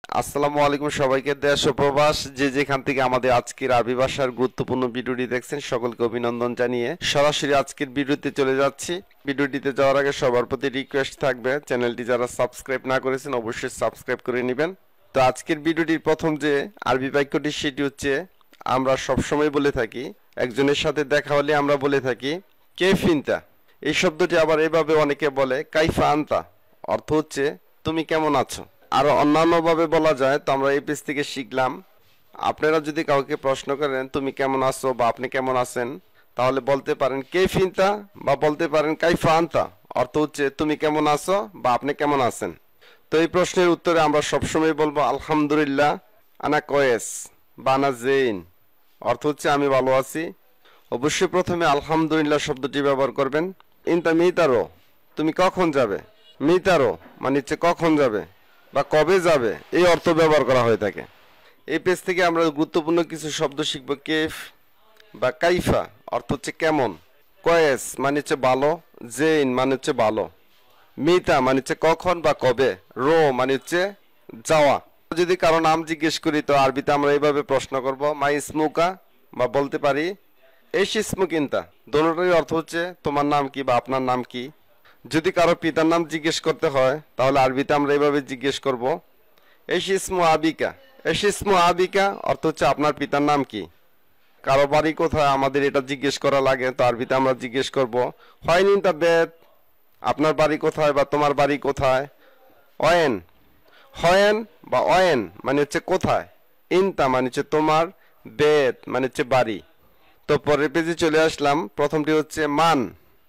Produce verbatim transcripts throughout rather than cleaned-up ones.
আসসালামু আলাইকুম সবাইকে, দেশ ও প্রবাস যে যেখান থেকে আমাদের আজকের আরবি ভাষার গুরুত্বপূর্ণ ভিডিওটি দেখছেন সকলকে অভিনন্দন জানিয়ে সরাসরি আজকের ভিডিওতে চলে যাচ্ছি। ভিডিওটিতে যাওয়ার আগে সবার প্রতি রিকোয়েস্ট থাকবে, চ্যানেলটি যারা সাবস্ক্রাইব না করেছেন অবশ্যই সাবস্ক্রাইব করে নেবেন। তো আজকের ভিডিওটির প্রথম যে আরবি বাক্যটি সেটি হচ্ছে, আমরা সবসময় বলে থাকি একজনের সাথে দেখা হলে আমরা বলে থাকি কেফ ইনতা। এই শব্দটি আবার এভাবে অনেকে বলে কাইফা আনতা, অর্থ হচ্ছে তুমি কেমন আছো। আরো অন্যান্যভাবে বলা যায়। তো আমরা এই পেজ থেকে শিখলাম, আপনারা যদি কাউকে প্রশ্ন করেন তুমি কেমন আছো বা আপনি কেমন আছেন, তাহলে বলতে পারেন কেফ ইনতা বা বলতে পারেন কাইফা আনতা, অর্থ হচ্ছে তুমি কেমন আছো বা আপনি কেমন আছেন। তো এই প্রশ্নের উত্তরে আমরা সবসময় বলবো আলহামদুলিল্লাহ, আনা কয়েস বা আনা জেইন, অর্থ হচ্ছে আমি ভালো আছি। অবশ্যই প্রথমে আলহামদুলিল্লাহ শব্দটি ব্যবহার করবেন। ইনতা মিতারো, তুমি কখন যাবে। মিতারো মানে হচ্ছে কখন যাবে বা কবে যাবে, এই অর্থ ব্যবহার করা হয়ে থাকে। এই পেজ থেকে আমরা গুরুত্বপূর্ণ কিছু শব্দ শিখব। কেফ বা কাইফা অর্থ হচ্ছে কেমন, কয়েস মানে হচ্ছে ভালো, জেইন মানে হচ্ছে ভালো, মিতা মানে হচ্ছে কখন বা কবে, রো মানে হচ্ছে যাওয়া। যদি কারো নাম জিজ্ঞেস করি তো আরবিতে আমরা এইভাবে প্রশ্ন করব মাই স্মুকা, বা বলতে পারি এস স্মুকিনতা। দোনোটারই অর্থ হচ্ছে তোমার নাম কি বা আপনার নাম কি। যদি কারো পিতার নাম জিজ্ঞেস করতে হয় তাহলে আরবিতে আমরা এইভাবে জিজ্ঞেস করব এস ইসমু আবিকা। এস ইসমু আবিকা অর্থ হচ্ছে আপনার পিতার নাম কি। কারো বাড়ি কোথায় আমাদের এটা জিজ্ঞেস করা লাগে, তো আরবিতে আমরা জিজ্ঞেস করব হয় নিনতা বেদ, আপনার বাড়ি কোথায় বা তোমার বাড়ি কোথায়। অয়েন, হয়েন বা অয়েন মানে হচ্ছে কোথায়, ইনতা মানে হচ্ছে তোমার, বেদ মানে হচ্ছে বাড়ি। তো পরের পেজে চলে আসলাম। প্রথমটি হচ্ছে মান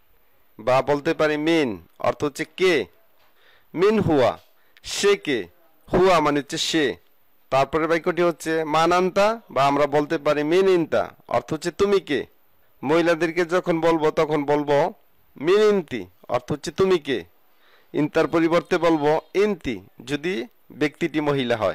বা বলতে পারি মিন, অর্থ হচ্ছে কে। মিন হুয়া, সে কে। হুয়া মানে হচ্ছে সে। তারপরে বাক্যটি হচ্ছে মানান্তা বা আমরা বলতে পারি মিন ইনতা, অর্থ হচ্ছে তুমি কে। মহিলাদেরকে যখন বলবো তখন বলবো মিন ইনতি, অর্থ হচ্ছে তুমি কে। ইনতার পরিবর্তে বলবো ইনতি যদি ব্যক্তিটি মহিলা হয়।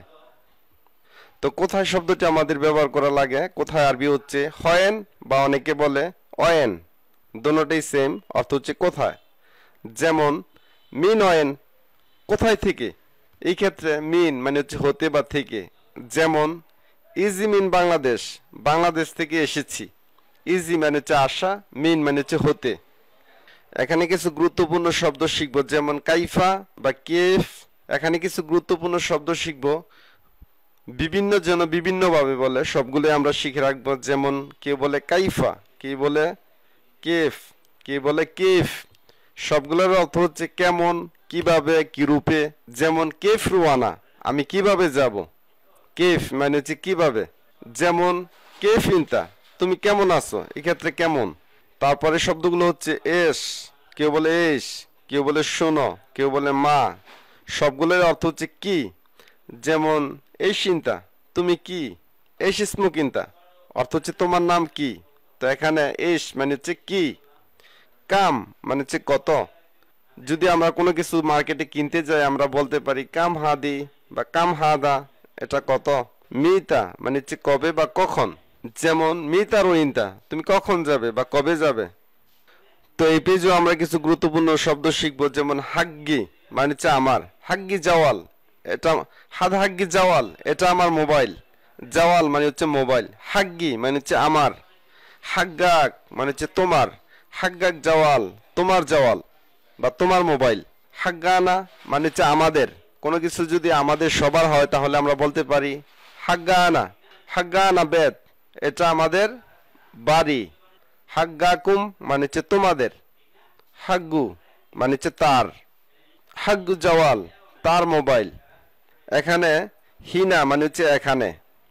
তো কোথায় শব্দটি আমাদের ব্যবহার করা লাগে, কোথায় আরবি হচ্ছে হয়েন বা অনেকে বলে অয়েন, দোনোটাই সেম, অর্থ হচ্ছে কোথায়। যেমন মিন অয়েন, কোথায় থেকে। এই ক্ষেত্রে মিন মানে হচ্ছে হতে বা থেকে। যেমন ইজি মিন বাংলাদেশ, বাংলাদেশ থেকে এসেছি। ইজি মানে হচ্ছে আসা, মিন মানে হচ্ছে হতে। এখানে কিছু গুরুত্বপূর্ণ শব্দ শিখবো, যেমন কাইফা বা কেফ। এখানে কিছু গুরুত্বপূর্ণ শব্দ শিখবো, বিভিন্ন জন বিভিন্নভাবে বলে, সবগুলো আমরা শিখে রাখবো। যেমন কেউ বলে কাইফা, কেউ বলে কেফ, কেউ বলে কেফ। সবগুলোর অর্থ হচ্ছে কেমন, কিভাবে, কি রূপে। যেমন কেফ রুয়ানা, আমি কিভাবে যাব। কেফ মানে হচ্ছে কিভাবে। যেমন কেফ ইনতা, তুমি কেমন আছো, এক্ষেত্রে কেমন। তারপরে শব্দগুলো হচ্ছে এস, কেউ বলে এস, কেউ বলে শোনো, কেউ বলে মা। সবগুলোর অর্থ হচ্ছে কি। যেমন এই চিন্তা, তুমি কি। এস স্মুকিনতা, অর্থ হচ্ছে তোমার নাম কি। তো এখানে এস মানে হচ্ছে কি। কাম মানে হচ্ছে কত। যদি আমরা কোনো কিছু মার্কেটে কিনতে যাই আমরা বলতে পারি কাম হাদি বা কাম হাদা, এটা কত। মিতা মানে হচ্ছে কবে বা কখন। যেমন মিতা রোইনতা, তুমি কখন যাবে বা কবে যাবে। তো এই পেজেও আমরা কিছু গুরুত্বপূর্ণ শব্দ শিখবো। যেমন হাগ্গি মানে হচ্ছে আমার, হাগ্গি জাওয়াল, এটা হাদ হাগ্গি জাওয়াল, এটা আমার মোবাইল। জাওয়াল মানে হচ্ছে মোবাইল, হাগ্গি মানে হচ্ছে আমার, হাগ্গাক মানে হচ্ছে তোমার, হাগ্গাক জাওয়াল তোমার জাওয়াল বা তোমার মোবাইল। হাগ্গানা মানে হচ্ছে আমাদের, কোনো কিছু যদি আমাদের সবার হয় তাহলে আমরা বলতে পারি হাগ্গানা। হাগ্গানা বেদ, এটা আমাদের বাড়ি। হাগ্গাকুম মানে হচ্ছে তোমাদের, হাগ্গু মানে হচ্ছে তার, হাগ্গু জাওয়াল তার মোবাইল। এখানে হিনা মানে হচ্ছে এখানে।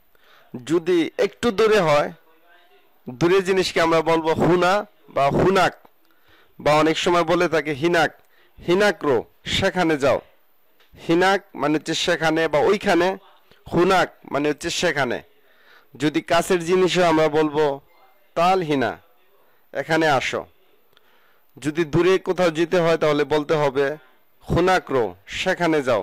যদি একটু দূরে হয়, দূরের জিনিসকে আমরা বলবো হুনা বা হুনাক, বা অনেক সময় বলে থাকে হিনাক। হিনাক্রো সেখানে যাও। হিনাক মানে হচ্ছে সেখানে বা ওইখানে, হুনাক মানে হচ্ছে সেখানে। যদি কাছের জিনিসও আমরা বলবো তাল হিনা, এখানে আসো। যদি দূরে কোথাও যেতে হয় তাহলে বলতে হবে হুনাক্রো সেখানে যাও।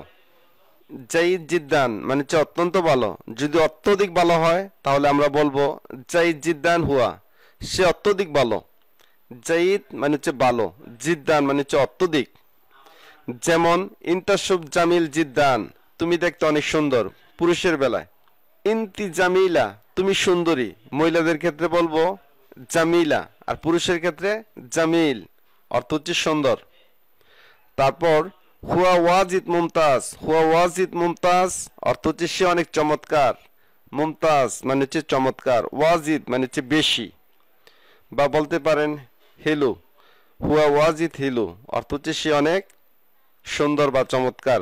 জাইদ জিদ্দান মানে হচ্ছে অত্যন্ত ভালো। যদি অত্যধিক ভালো হয় তাহলে আমরা বলবো জাইদ জিদ্দান হুয়া, সে অত্যধিক ভালো। জাইদ মানে হচ্ছে ভালো, জিদ্দান মানে হচ্ছে অত্যধিক। যেমন ইন্তাসুব জামিল জিদ্দান, তুমি দেখতে অনেক সুন্দর। পুরুষের বেলায়। ইনতি জামিলা, তুমি সুন্দরী, মহিলাদের ক্ষেত্রে বলবো জামিলা, আর পুরুষের ক্ষেত্রে জামিল, অর্থ হচ্ছে সুন্দর। তারপর হুয়া ওয়াজিদ মুমতাজ, হুয়া ওয়াজিদ মুমতাজ অর্থ হচ্ছে সে অনেক চমৎকার, মুমতাজ মানে হচ্ছে চমৎকার, ওয়াজিদ মানে হচ্ছে বেশি। বা বলতে পারেন হেলু, হুয়া ওয়াজিদ হেলু অর্থ হচ্ছে সে অনেক সুন্দর বা চমৎকার।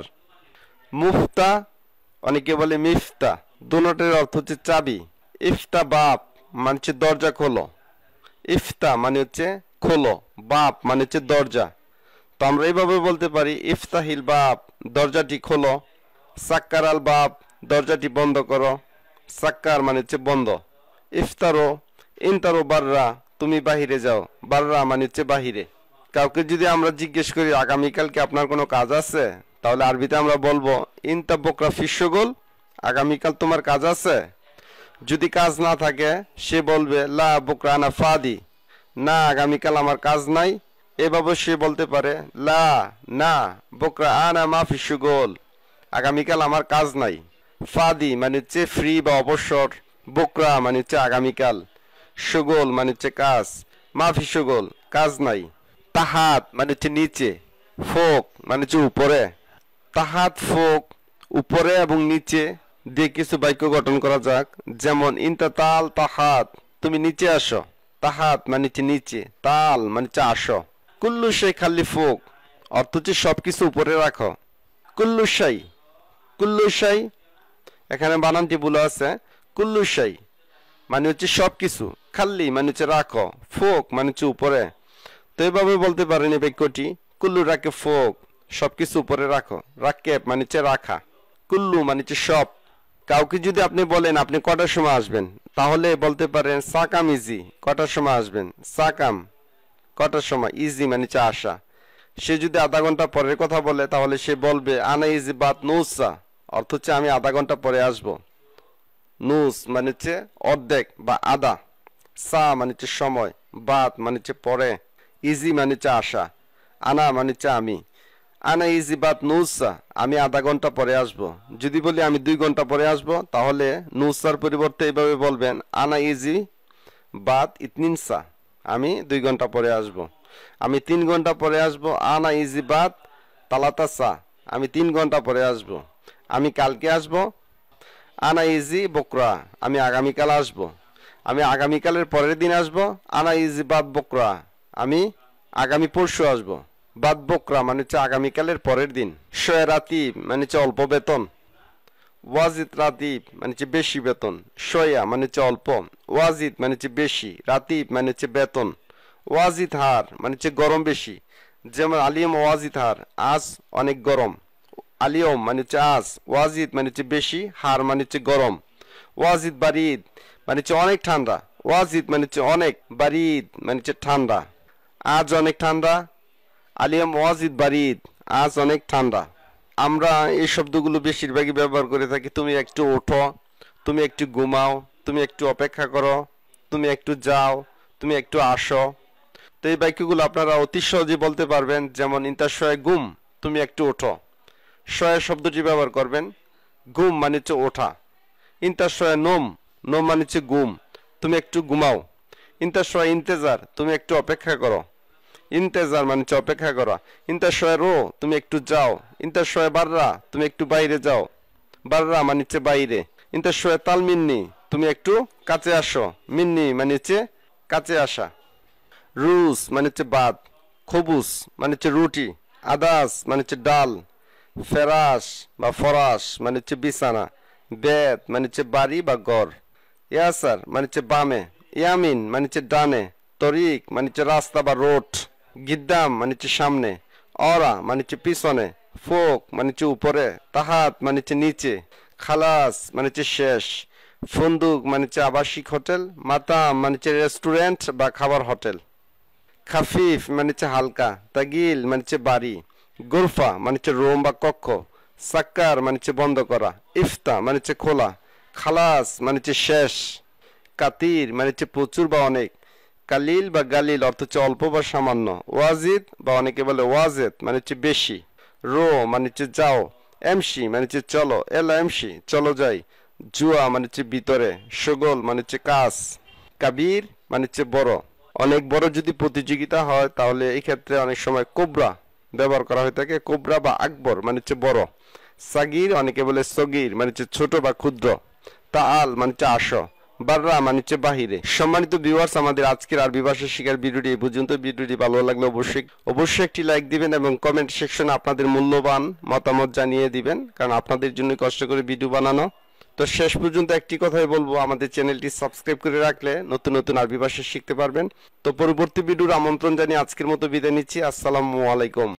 মুফতা, অনেকে বলে মিফতা, দুটোর অর্থ হচ্ছে চাবি। ইফতা বাপ মানে হচ্ছে দরজা খোলো, ইফতা মানে হচ্ছে খোলো, বাপ মানে হচ্ছে দরজা। তো আমরা এইভাবে বলতে পারি ইফতাহিল বাপ, দরজাটি খোলো, সাক্কার আল বাপ, দরজাটি বন্ধ করো, সাক্কার মানে হচ্ছে বন্ধ। ইফতারো, ইনতারো বাররা, তুমি বাহিরে যাও, বাররা মানে হচ্ছে বাহিরে। কাউকে যদি আমরা জিজ্ঞেস করি আগামীকালকে আপনার কোনো কাজ আছে, তাহলে আরবিতে আমরা বলবো ইনতা বকরা ফিশ্বগোল, আগামীকাল তোমার কাজ আছে। যদি কাজ না থাকে সে বলবে লা বকরা আনা ফাদি, না আগামীকাল আমার কাজ নাই। এভাবে সে বলতে পারে লা না বকরা আনা মা ফিশ্বগোল, আগামীকাল আমার কাজ নাই। ফাদি মানে হচ্ছে ফ্রি বা অবসর, বকরা মানে হচ্ছে আগামীকাল, সুগোল মানে হচ্ছে কাজ, মা ফিশ্বগোল কাজ নাই। তাহাত মানে হচ্ছে নিচে, ফোক মানে হচ্ছে উপরে। তাহাত ফোক উপরে এবং নিচে দিয়ে কিছু বাক্য গঠন করা যাক। যেমন ইনতা তাল তাহাত, তুমি নিচে আসো, তাহাত মানে হচ্ছে নিচে, তাল মানে হচ্ছে আসো। কুল্লু শাই খালি ফোক অর্থ হচ্ছে সবকিছু উপরে রাখো। কুল্লু শাই, কুল্লু শাই এখানে বানানটি ভুল আছে, কুল্লু শাই মানে হচ্ছে সবকিছু, খাল্লি মানে হচ্ছে রাখো, ফোক মানে হচ্ছে উপরে। তো এভাবে বলতে পারেন এই বাক্যটি, কুল্লু রাখে ফোক, সবকিছু উপরে রাখো, রাখে মানে হচ্ছে রাখা, কুল্লু মানে হচ্ছে সব। কাউকে যদি আপনি বলেন আপনি কটার সময় আসবেন, তাহলে বলতে পারেন সাকাম ইজি, কটার সময় আসবেন, সাকাম কটার সময়, ইজি মানে হচ্ছে আসা। সে যদি আধা ঘন্টা পরের কথা বলে তাহলে সে বলবে আনা ইজি বাত নুসা, অর্থ হচ্ছে আমি আধা ঘন্টা পরে আসব। নুস মানে হচ্ছে অর্ধেক বা আধা, সা মানে হচ্ছে সময়, বাত মানে হচ্ছে পরে, ইজি মানে হচ্ছে আসা, আনা মানে হচ্ছে আমি। আনা ইজি বাত নুসা, আমি আধা ঘন্টা পরে আসব। যদি বলি আমি দুই ঘন্টা পরে আসব, তাহলে নুসার পরিবর্তে এইভাবে বলবেন আনা ইজি বাত ইতনিনসা, আমি দুই ঘন্টা পরে আসব। আমি তিন ঘন্টা পরে আসব, আনা ইজি বাত তালাতাসা, আমি তিন ঘন্টা পরে আসব। আমি কালকে আসব, আনা ইজি বকরা, আমি আগামীকাল আসব। আমি আগামীকালের পরের দিন আসব, আনা ইজি বাদ বকরা, আমি আগামী পরশু আসব। বাদ বকরা মানে হচ্ছে আগামীকালের পরের দিন। শয়ে রাতিব মানে হচ্ছে অল্প বেতন, ওয়াজিদ রাতিব মানে হচ্ছে বেশি বেতন, শয়া মানে হচ্ছে অল্প, ওয়াজিদ মানে হচ্ছে বেশি, রাতিব মানে হচ্ছে বেতন, ওয়াজিদ হার মানে হচ্ছে গরম বেশি। যেমন আলিয়ম ওয়াজিদ হার, আজ অনেক গরম, আলিয়ম মানে হচ্ছে আজ, ওয়াজিদ মানে হচ্ছে বেশি, হার মানে হচ্ছে গরম। ওয়াজিদ বারিদ মানে হচ্ছে অনেক ঠান্ডা, ওয়াজিদ মানে হচ্ছে অনেক, বারিদ মানে হচ্ছে ঠান্ডা। আজ অনেক ঠান্ডা, আলিয়াম ওয়াজিদ বারিদ, আজ অনেক ঠান্ডা। আমরা এই শব্দগুলো বেশিরভাগই ব্যবহার করে থাকি তুমি একটু ওঠো, তুমি একটু ঘুমাও, তুমি একটু অপেক্ষা করো, তুমি একটু যাও, তুমি একটু আসো। তো এই বাক্যগুলো আপনারা অতি সহজে বলতে পারবেন। যেমন ইন্তার শয়ে গুম, তুমি একটু ওঠো, শয়ে শব্দটি ব্যবহার করবেন, গুম মানে হচ্ছে ওঠা। ইন্তার শয়ে নোম, নোম মানে হচ্ছে গুম, তুমি একটু ঘুমাও। ইন্তার শয়ে ইন্তেজার, তুমি একটু অপেক্ষা করো, ইন্তেজার মানে হচ্ছে অপেক্ষা করা। ইন্তার শয়ে রো, তুমি একটু যাও। ইন্তার শয়ে বাররা, তুমি একটু বাইরে যাও, বাররা মানে হচ্ছে বাইরে। ইন্তার শয়ে তাল মিন্নি, তুমি একটু কাছে আসো, মিন্নি মানে হচ্ছে কাছে আসা। রুস মানে হচ্ছে ভাত, খবুস মানে হচ্ছে রুটি, আদাস মানে হচ্ছে ডাল, ফেরাস বা ফরাস মানে হচ্ছে বিছানা, বেত মানে হচ্ছে বাড়ি বা ঘর, ইয়াসার মানে হচ্ছে বামে, ইয়ামিন মানে হচ্ছে ডানে, তরিক মানে হচ্ছে রাস্তা বা রোড, গিদ্দাম মানে হচ্ছে সামনে, অরা মানে হচ্ছে পিছনে, ফোক মানে হচ্ছে উপরে, তাহাত মানে হচ্ছে নিচে, খালাস মানে হচ্ছে শেষ, ফন্দুক মানে হচ্ছে আবাসিক হোটেল, মাতাম মানে হচ্ছে রেস্টুরেন্ট বা খাবার হোটেল, খাফিফ মানে হচ্ছে হালকা, তাগিল মানে হচ্ছে বাড়ি, গোরফা মানে হচ্ছে রুম বা কক্ষ, সাক্কার মানে হচ্ছে বন্ধ করা, ইফতা মানে হচ্ছে খোলা, খালাস মানে হচ্ছে শেষ, কাতির মানে হচ্ছে প্রচুর বা অনেক, কালিল বা গালিল অর্থ হচ্ছে অল্প বা সামান্য, ওয়াজিদ বা অনেকে বলে ওয়াজেদ মানে হচ্ছে বেশি, রো মানে হচ্ছে যাও, এমসি মানে হচ্ছে চলো, এলা এমসি চলো যাই, জুয়া মানে হচ্ছে ভিতরে, শগল মানে হচ্ছে কাজ, কাবির মানে হচ্ছে বড়। অনেক বড় যদি প্রতিযোগিতা হয় তাহলে এই ক্ষেত্রে অনেক সময় কোবরা ব্যবহার করা হয়ে থাকে। কোবরা বা আকবর মানে হচ্ছে বড়। সাগির অনেকে বলে সগির মানে হচ্ছে ছোট বা ক্ষুদ্র। তাআল মানে হচ্ছে আসো, বাররা মানে হচ্ছে বাহিরে। সম্মানিত ভিউয়ার্স, আমাদের আজকের আরবি ভাষা শেখার ভিডিওটি এই পর্যন্ত। ভিডিওটি ভালো লাগলে অবশ্যই অবশ্যই একটি লাইক দিবেন এবং কমেন্ট সেকশনে আপনাদের মূল্যবান মতামত জানিয়ে দিবেন, কারণ আপনাদের জন্য কষ্ট করে ভিডিও বানানো। তো শেষ পর্যন্ত একটি কথাই বলবো, আমাদের চ্যানেলটি সাবস্ক্রাইব করে রাখলে নতুন নতুন আরবি ভাষা শিখতে পারবেন। তো পরবর্তী ভিডিওর আমন্ত্রণ জানিয়ে আজকের মতো বিদায় নিচ্ছি। আসসালামু আলাইকুম।